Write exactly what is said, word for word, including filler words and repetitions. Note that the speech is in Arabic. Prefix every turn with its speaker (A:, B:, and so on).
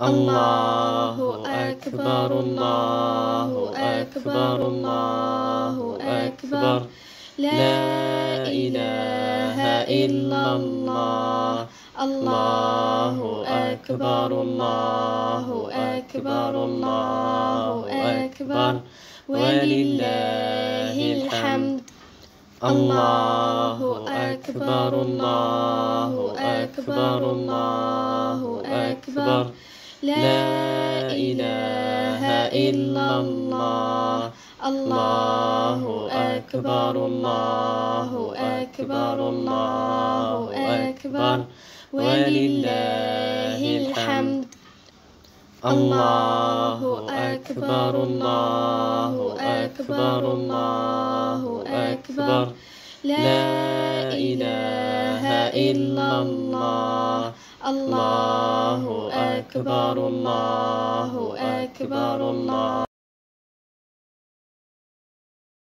A: الله أكبر الله أكبر الله أكبر لا إله إلا الله الله أكبر الله أكبر الله أكبر ولله الحمد الله أكبر الله أكبر الله أكبر لا إله إلا الله الله أكبر الله أكبر الله أكبر ولله الحمد الله أكبر الله أكبر الله أكبر لا إله إلا الله الله أكبر الله أكبر الله